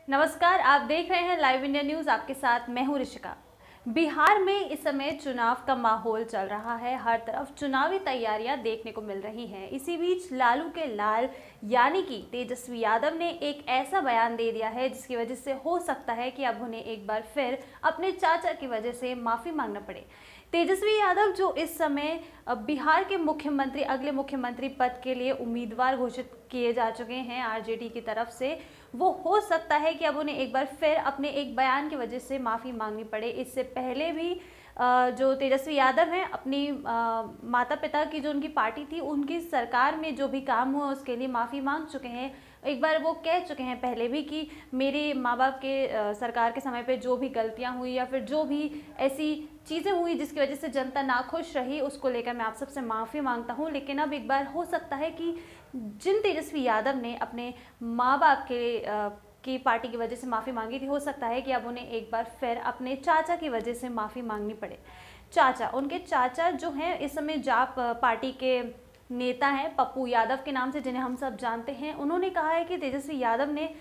नमस्कार, आप देख रहे हैं लाइव इंडिया न्यूज़। आपके साथ मैं हूं ऋषिका। बिहार में इस समय चुनाव का माहौल चल रहा है। हर तरफ चुनावी तैयारियां देखने को मिल रही हैं। इसी बीच लालू के लाल यानी कि तेजस्वी यादव ने एक ऐसा बयान दे दिया है जिसकी वजह से हो सकता है कि अब उन्हें एक बार फिर अपने चाचा की वजह से माफ़ी मांगना पड़े। तेजस्वी यादव जो इस समय बिहार के मुख्यमंत्री, अगले मुख्यमंत्री पद के लिए उम्मीदवार घोषित किए जा चुके हैं आरजेडी की तरफ से, वो हो सकता है कि अब उन्हें एक बार फिर अपने एक बयान की वजह से माफ़ी मांगनी पड़े। इससे पहले भी जो तेजस्वी यादव हैं, अपनी माता पिता की जो उनकी पार्टी थी उनकी सरकार में जो भी काम हुआ उसके लिए माफ़ी मांग चुके हैं। एक बार वो कह चुके हैं पहले भी कि मेरे माँ बाप के सरकार के समय पे जो भी गलतियाँ हुई या फिर जो भी ऐसी चीज़ें हुई जिसकी वजह से जनता नाखुश रही, उसको लेकर मैं आप सबसे माफ़ी मांगता हूँ। लेकिन अब एक बार हो सकता है कि जिन तेजस्वी यादव ने अपने माँ बाप की पार्टी की वजह से माफ़ी मांगी थी, हो सकता है कि अब उन्हें एक बार फिर अपने चाचा की वजह से माफ़ी मांगनी पड़े। चाचा, उनके चाचा जो हैं इस समय जाप पार्टी के नेता हैं, पप्पू यादव के नाम से जिन्हें हम सब जानते हैं। उन्होंने कहा है कि तेजस्वी यादव ने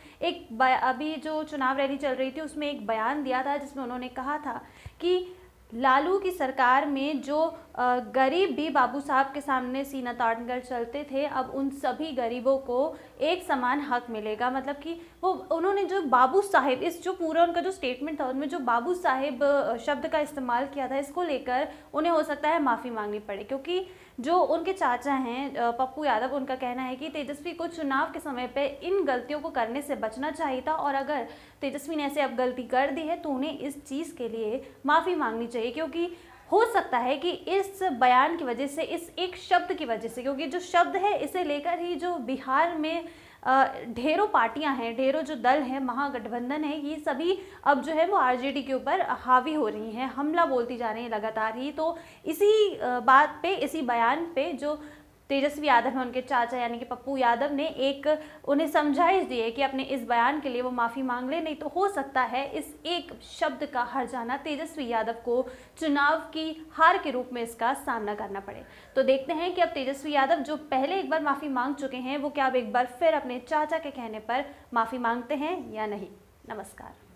अभी जो चुनाव रैली चल रही थी उसमें एक बयान दिया था जिसमें उन्होंने कहा था कि लालू की सरकार में जो गरीब भी बाबू साहब के सामने सीना तान कर चलते थे, अब उन सभी गरीबों को एक समान हक मिलेगा। मतलब कि वो उन्होंने जो बाबू साहेब, इस जो पूरा उनका जो स्टेटमेंट था उनमें जो बाबू साहेब शब्द का इस्तेमाल किया था, इसको लेकर उन्हें हो सकता है माफ़ी मांगनी पड़े। क्योंकि जो उनके चाचा हैं पप्पू यादव, उनका कहना है कि तेजस्वी को चुनाव के समय पे इन गलतियों को करने से बचना चाहिए था और अगर तेजस्वी ने ऐसे अब गलती कर दी है तो उन्हें इस चीज़ के लिए माफ़ी मांगनी चाहिए। क्योंकि हो सकता है कि इस बयान की वजह से, इस एक शब्द की वजह से, क्योंकि जो शब्द है इसे लेकर ही जो बिहार में ढेरों पार्टियां हैं, ढेरों जो दल हैं, महागठबंधन है, ये सभी अब जो है वो आरजेडी के ऊपर हावी हो रही हैं, हमला बोलती जा रही हैं लगातार ही। तो इसी बात पे, इसी बयान पे जो तेजस्वी यादव हैं, उनके चाचा यानी कि पप्पू यादव ने एक उन्हें समझाइश दी है कि अपने इस बयान के लिए वो माफ़ी मांग ले, नहीं तो हो सकता है इस एक शब्द का हर जाना तेजस्वी यादव को चुनाव की हार के रूप में इसका सामना करना पड़े। तो देखते हैं कि अब तेजस्वी यादव जो पहले एक बार माफ़ी मांग चुके हैं, वो क्या अब एक बार फिर अपने चाचा के कहने पर माफ़ी मांगते हैं या नहीं। नमस्कार।